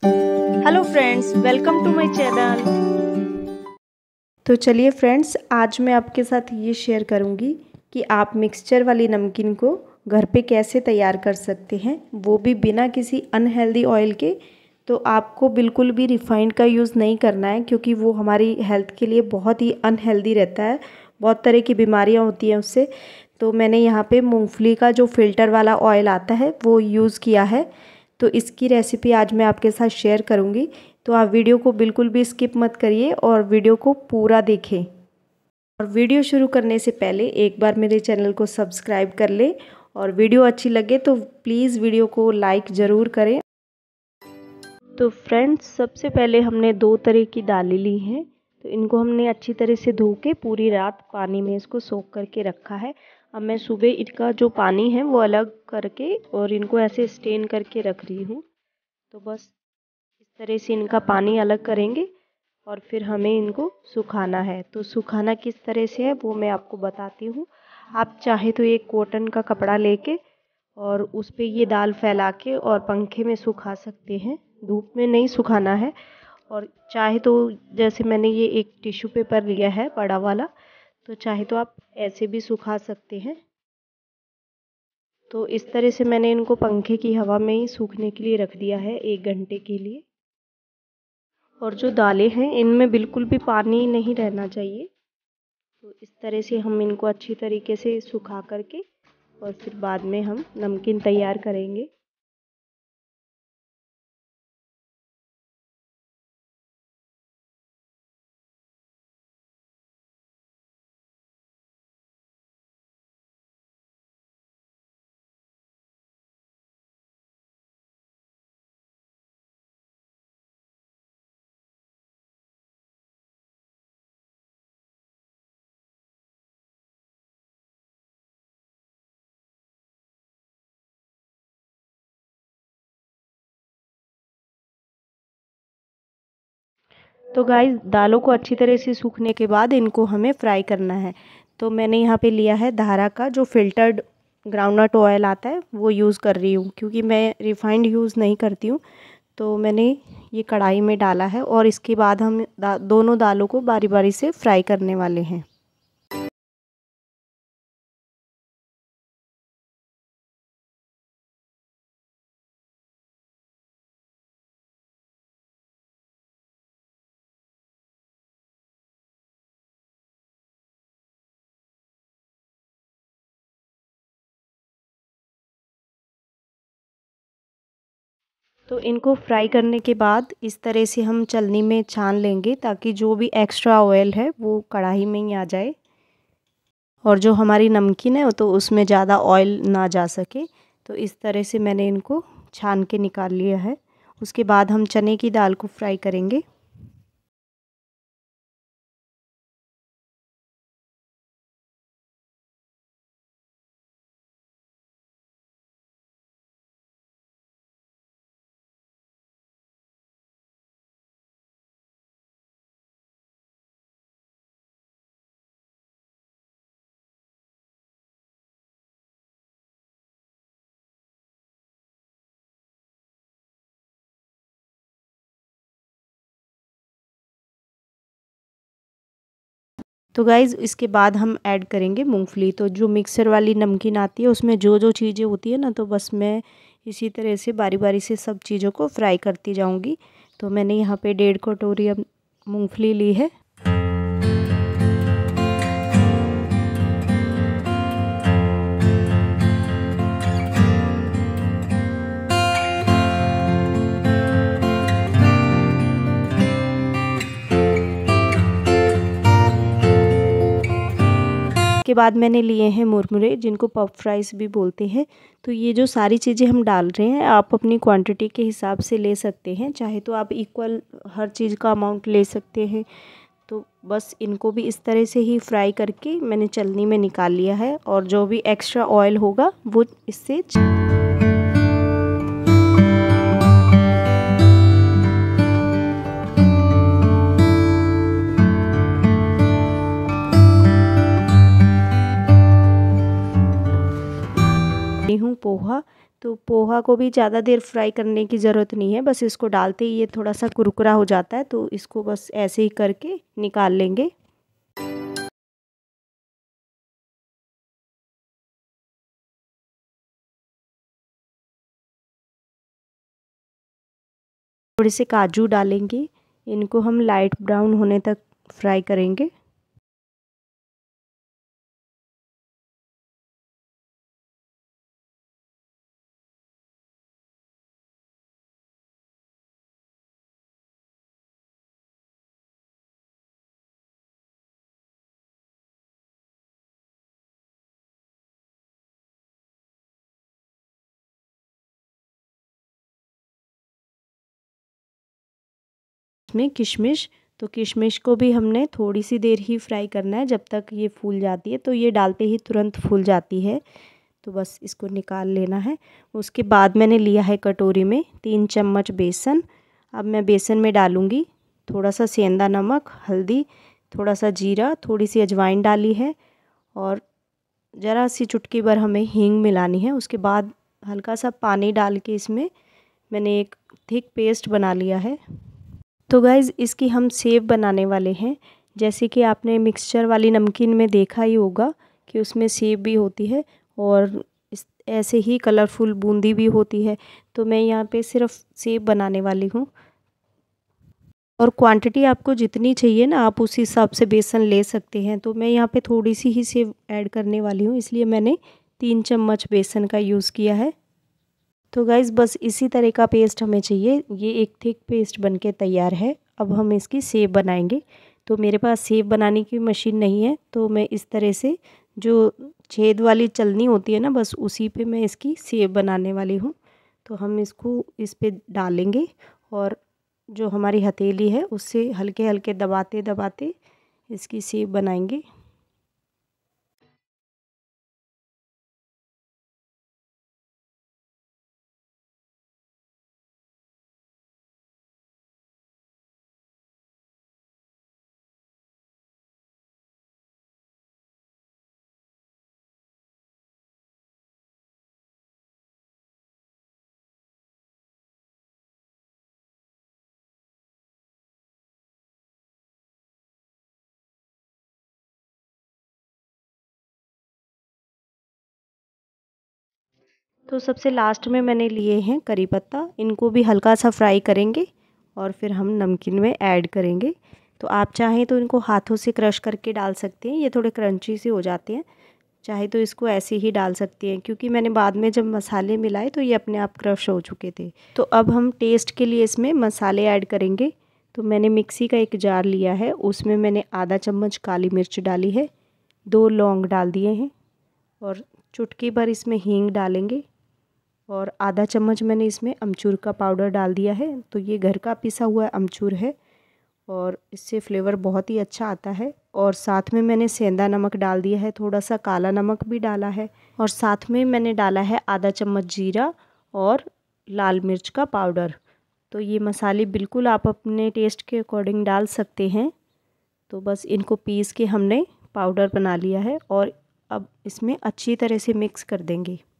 Hello friends, welcome to my channel. तो चलिए friends, आज मैं आपके साथ ये शेयर करूँगी कि आप मिक्सचर वाली नमकीन को घर पे कैसे तैयार कर सकते हैं, वो भी बिना किसी अनहेल्दी ऑयल के। तो आपको बिल्कुल भी रिफाइंड का यूज़ नहीं करना है, क्योंकि वो हमारी हेल्थ के लिए बहुत ही अनहेल्दी रहता है। बहुत तरह की बीमारियाँ होती हैं उससे। तो मैंने यहाँ पे मूंगफली का जो फ़िल्टर वाला ऑयल आता है वो यूज़ किया है। तो इसकी रेसिपी आज मैं आपके साथ शेयर करूँगी। तो आप वीडियो को बिल्कुल भी स्किप मत करिए और वीडियो को पूरा देखें। और वीडियो शुरू करने से पहले एक बार मेरे चैनल को सब्सक्राइब कर लें, और वीडियो अच्छी लगे तो प्लीज़ वीडियो को लाइक ज़रूर करें। तो फ्रेंड्स, सबसे पहले हमने 2 तरह की दालें ली हैं। तो इनको हमने अच्छी तरह से धो के पूरी रात पानी में इसको सोख करके रखा है। अब मैं सुबह इनका जो पानी है वो अलग करके और इनको ऐसे स्टेन करके रख रही हूँ। तो बस इस तरह से इनका पानी अलग करेंगे और फिर हमें इनको सुखाना है। तो सुखाना किस तरह से है वो मैं आपको बताती हूँ। आप चाहे तो एक कॉटन का कपड़ा लेके और उस पे ये दाल फैला के और पंखे में सुखा सकते हैं। धूप में नहीं सुखाना है। और चाहे तो जैसे मैंने ये एक टिश्यू पेपर लिया है बड़ा वाला, तो चाहे तो आप ऐसे भी सुखा सकते हैं। तो इस तरह से मैंने इनको पंखे की हवा में ही सूखने के लिए रख दिया है 1 घंटे के लिए। और जो दालें हैं इनमें बिल्कुल भी पानी नहीं रहना चाहिए। तो इस तरह से हम इनको अच्छी तरीके से सुखा करके और फिर बाद में हम नमकीन तैयार करेंगे। तो गाइस, दालों को अच्छी तरह से सूखने के बाद इनको हमें फ्राई करना है। तो मैंने यहाँ पे लिया है धारा का जो फ़िल्टर्ड ग्राउंडनट ऑयल आता है वो यूज़ कर रही हूँ, क्योंकि मैं रिफाइंड यूज़ नहीं करती हूँ। तो मैंने ये कढ़ाई में डाला है और इसके बाद हम दोनों दालों को बारी बारी से फ्राई करने वाले हैं। तो इनको फ्राई करने के बाद इस तरह से हम छलनी में छान लेंगे, ताकि जो भी एक्स्ट्रा ऑयल है वो कढ़ाई में ही आ जाए और जो हमारी नमकीन है तो उसमें ज़्यादा ऑयल ना जा सके। तो इस तरह से मैंने इनको छान के निकाल लिया है। उसके बाद हम चने की दाल को फ्राई करेंगे। तो गाइज़, इसके बाद हम ऐड करेंगे मूंगफली। तो जो मिक्सर वाली नमकीन आती है उसमें जो जो चीज़ें होती है ना, तो बस मैं इसी तरह से बारी बारी से सब चीज़ों को फ्राई करती जाऊंगी। तो मैंने यहाँ पे 1.5 कटोरी अब मूंगफली ली है। के बाद मैंने लिए हैं मुरमुरे, जिनको पफ फ्राइज़ भी बोलते हैं। तो ये जो सारी चीज़ें हम डाल रहे हैं आप अपनी क्वांटिटी के हिसाब से ले सकते हैं। चाहे तो आप इक्वल हर चीज़ का अमाउंट ले सकते हैं। तो बस इनको भी इस तरह से ही फ्राई करके मैंने छलनी में निकाल लिया है, और जो भी एक्स्ट्रा ऑयल होगा वो इससे हूँ पोहा। तो तो पोहा को भी ज़्यादा देर फ्राई करने की ज़रूरत नहीं है, बस इसको डालते ही ये थोड़ा सा कुरकुरा हो जाता है, तो इसको बस ऐसे ही करके निकाल लेंगे। थोड़े से काजू डालेंगे, इनको हम लाइट ब्राउन होने तक फ्राई करेंगे। इसमें किशमिश, तो किशमिश को भी हमने थोड़ी सी देर ही फ्राई करना है, जब तक ये फूल जाती है। तो ये डालते ही तुरंत फूल जाती है, तो बस इसको निकाल लेना है। उसके बाद मैंने लिया है कटोरी में 3 चम्मच बेसन। अब मैं बेसन में डालूँगी थोड़ा सा सेंधा नमक, हल्दी, थोड़ा सा जीरा, थोड़ी सी अजवाइन डाली है और ज़रा सी चुटकी भर हमें हींग मिलानी है। उसके बाद हल्का सा पानी डाल के इसमें मैंने एक थिक पेस्ट बना लिया है। तो गाइज़ इसकी हम सेव बनाने वाले हैं। जैसे कि आपने मिक्सचर वाली नमकीन में देखा ही होगा कि उसमें सेव भी होती है और ऐसे ही कलरफुल बूंदी भी होती है। तो मैं यहाँ पे सिर्फ सेव बनाने वाली हूँ और क्वांटिटी आपको जितनी चाहिए ना, आप उस हिसाब से बेसन ले सकते हैं। तो मैं यहाँ पे थोड़ी सी ही सेव ऐड करने वाली हूँ, इसलिए मैंने 3 चम्मच बेसन का यूज़ किया है। तो गाइज़ बस इसी तरह का पेस्ट हमें चाहिए। ये एक थिक पेस्ट बनके तैयार है। अब हम इसकी सेव बनाएंगे। तो मेरे पास सेव बनाने की मशीन नहीं है, तो मैं इस तरह से जो छेद वाली चलनी होती है ना, बस उसी पे मैं इसकी सेव बनाने वाली हूँ। तो हम इसको इस पे डालेंगे और जो हमारी हथेली है उससे हल्के हल्के दबाते दबाते इसकी सेव बनाएंगे। तो सबसे लास्ट में मैंने लिए हैं करी पत्ता, इनको भी हल्का सा फ्राई करेंगे और फिर हम नमकीन में ऐड करेंगे। तो आप चाहें तो इनको हाथों से क्रश करके डाल सकते हैं, ये थोड़े क्रंची से हो जाते हैं। चाहे तो इसको ऐसे ही डाल सकते हैं, क्योंकि मैंने बाद में जब मसाले मिलाए तो ये अपने आप क्रश हो चुके थे। तो अब हम टेस्ट के लिए इसमें मसाले ऐड करेंगे। तो मैंने मिक्सी का एक जार लिया है, उसमें मैंने आधा चम्मच काली मिर्च डाली है, 2 लौंग डाल दिए हैं और चुटकी भर इसमें हींग डालेंगे और आधा चम्मच मैंने इसमें अमचूर का पाउडर डाल दिया है। तो ये घर का पिसा हुआ अमचूर है और इससे फ्लेवर बहुत ही अच्छा आता है। और साथ में मैंने सेंधा नमक डाल दिया है, थोड़ा सा काला नमक भी डाला है और साथ में मैंने डाला है आधा चम्मच जीरा और लाल मिर्च का पाउडर। तो ये मसाले बिल्कुल आप अपने टेस्ट के अकॉर्डिंग डाल सकते हैं। तो बस इनको पीस के हमने पाउडर बना लिया है और अब इसमें अच्छी तरह से मिक्स कर देंगे।